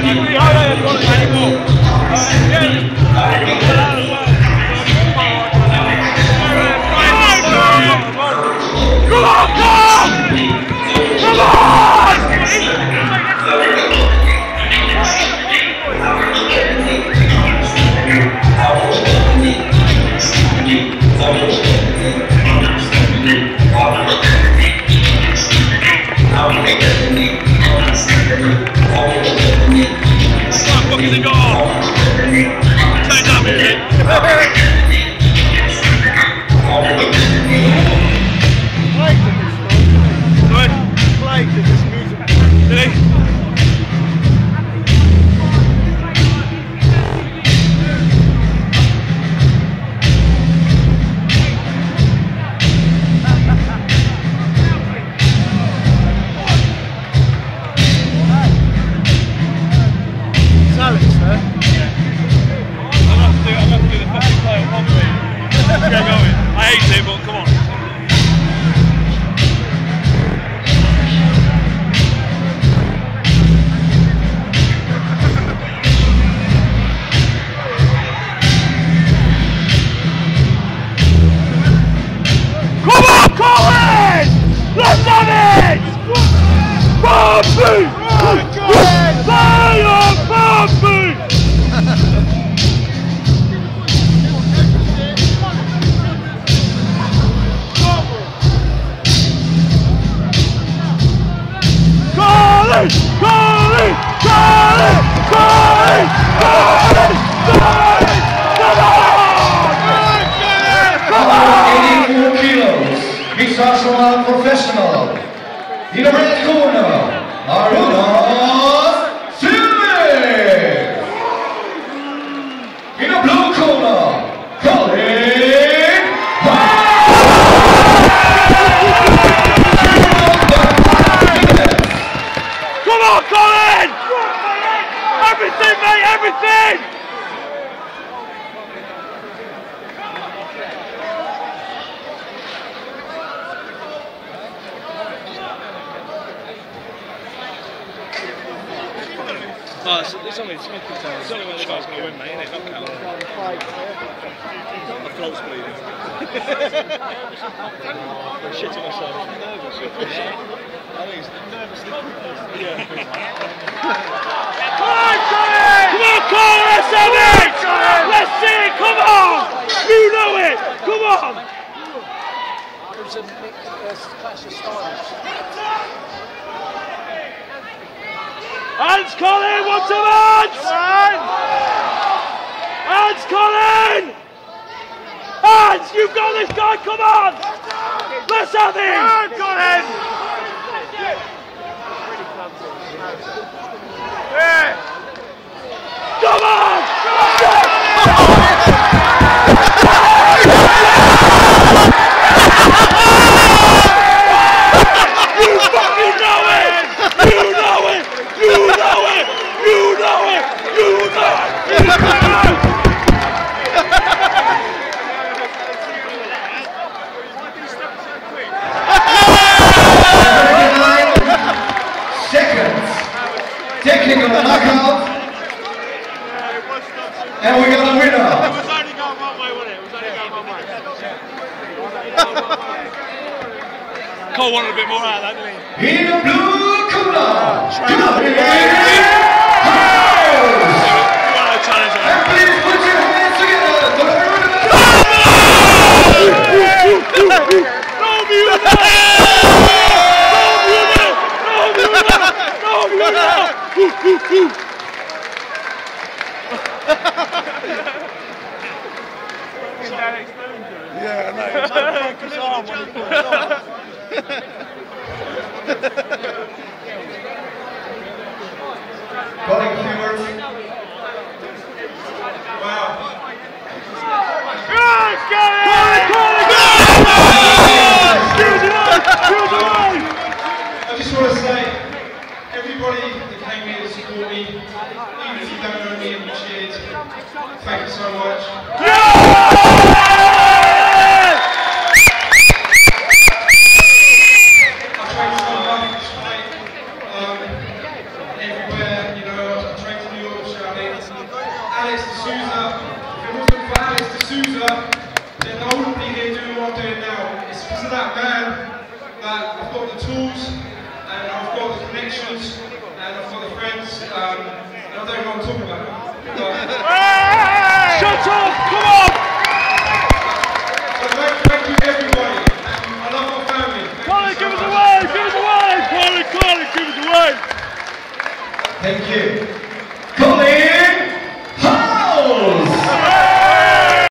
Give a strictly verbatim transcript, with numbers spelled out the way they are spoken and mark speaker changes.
Speaker 1: Professional. In the red corner, Aruna Silver. In the blue corner, Colin
Speaker 2: Come on, Colin! Everything, mate, everything!
Speaker 3: Oh, it's, it's only it's only it's only when the guy's going to win, mate, isn't it? Not Callum. The throat's bleeding. I'm shitting myself. I'm nervous. I think it's nervous. Yeah.
Speaker 2: Come on, Colin! Come on, Colin! Let's have it! Let's see it! Come on! You know it! Come on!
Speaker 4: It was a mixed clash of styles.
Speaker 2: Hands, Colin! Want some hands? Hands, Colin! Hands! You've got this guy! Come on! Let's have him! Come on, Colin! Come on! You fucking know it! You know it! You know it! You know it! You know it! You know it!
Speaker 1: seconds. Technical knockout. And we got a winner.
Speaker 2: It was only going one way, wasn't it? It was only going one way. Cole wanted a bit more out of that, didn't he?
Speaker 1: In the blue corner, and please put your hands together for the winner.
Speaker 2: No music! No music! No music!
Speaker 3: Yeah, I know. He's trying to break his arm when he put it on.
Speaker 1: Colin Stewart. Wow.
Speaker 2: Right, get it!
Speaker 5: I just want to say, everybody that came here to support me, even if you don't know me and you cheered, thank you so much. I trained so hard each night, um, everywhere, you know, I trained Alex D'Souza. If it wasn't for Alex D'Souza, then I wouldn't be here doing what I'm doing now. It's because of that man that I've got the tools, and I've got the connections, and I've got the friends, um, and I don't know what I'm talking about. But,
Speaker 2: Shut up! Come on!
Speaker 5: so thank, thank you everybody, and I love my family. Thank
Speaker 2: Colin,
Speaker 5: you so
Speaker 2: give us
Speaker 5: much.
Speaker 2: away! Give us away! Colin, Colin, give us away!
Speaker 1: Thank you.